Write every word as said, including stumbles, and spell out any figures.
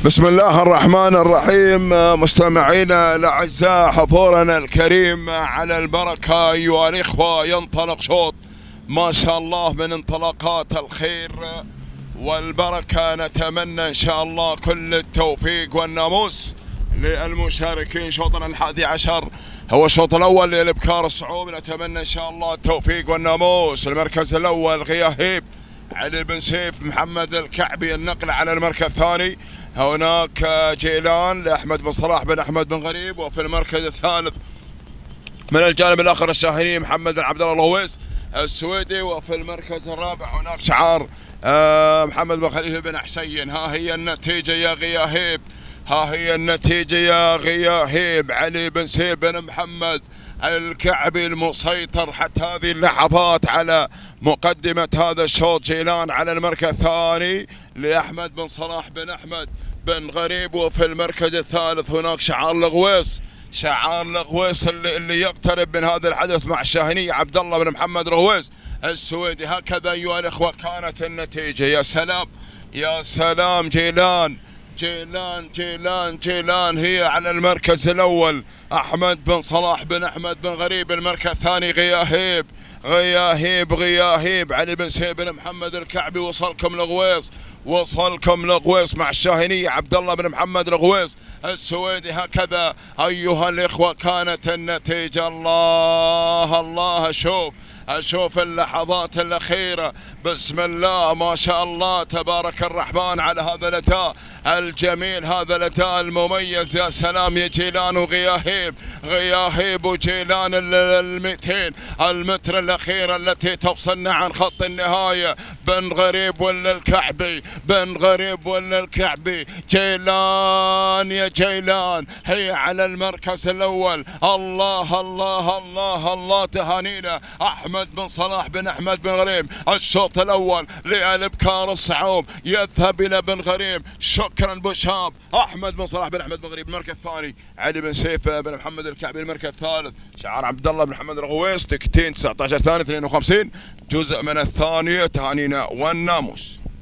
بسم الله الرحمن الرحيم. مستمعينا الاعزاء، حضورنا الكريم على البركه ايها الاخوه، ينطلق شوط ما شاء الله من انطلاقات الخير والبركه. نتمنى ان شاء الله كل التوفيق والناموس للمشاركين. شوطنا الحادي عشر هو الشوط الاول للابكار الصعوب، نتمنى ان شاء الله التوفيق والناموس. المركز الاول غياهيب علي بن سيف محمد الكعبي، النقل على المركز الثاني هناك جيلان لاحمد بن صلاح بن احمد بن غريب، وفي المركز الثالث من الجانب الاخر الشاهيني محمد بن عبد الله الغويس السويدي، وفي المركز الرابع هناك شعار محمد بن خليفه بن حسين. ها هي النتيجه يا غياهيب، ها هي النتيجه يا غياهيب. علي بن سيف بن محمد الكعبي المسيطر حتى هذه اللحظات على مقدمة هذا الشوط. جيلان على المركز الثاني لأحمد بن صلاح بن أحمد بن غريب، وفي المركز الثالث هناك شعار الغويس، شعار الغويس اللي, اللي يقترب من هذا الحدث مع الشاهيني عبد الله بن محمد الغويس السويدي. هكذا أيها الأخوة كانت النتيجة. يا سلام يا سلام. جيلان جيلان جيلان جيلان هي على المركز الأول أحمد بن صلاح بن أحمد بن غريب. المركز الثاني غياهيب غياهيب غياهيب علي بن سيف بن محمد الكعبي. وصلكم الغويس، وصلكم الغويس مع الشاهيني عبد الله بن محمد الغويس السويدي. هكذا أيها الإخوة كانت النتيجة. الله الله، شوف أشوف اللحظات الأخيرة. بسم الله ما شاء الله تبارك الرحمن على هذا الأداء الجميل، هذا الأداء المميز. يا سلام يا جيلان وغياهيب، غياهيب وجيلان المئتين المتر الأخيرة التي تفصلنا عن خط النهاية. بن غريب ولا الكعبي، بن غريب ولا الكعبي. جيلان يا جيلان هي على المركز الأول. الله الله الله الله، تهانينا أحمد بن صلاح بن أحمد بن غريب. الشوط الأول للإبكار الصعوب يذهب إلى بن غريب. شكرا بشاب. أحمد بن صلاح بن أحمد بن غريب. المركز الثاني علي بن سيف بن محمد الكعبي. المركز الثالث شعار عبد الله بن محمد الغويس. دقيقتين تسعة عشر ثانية اثنين وخمسين جزء من الثانية. تهانينا والناموس.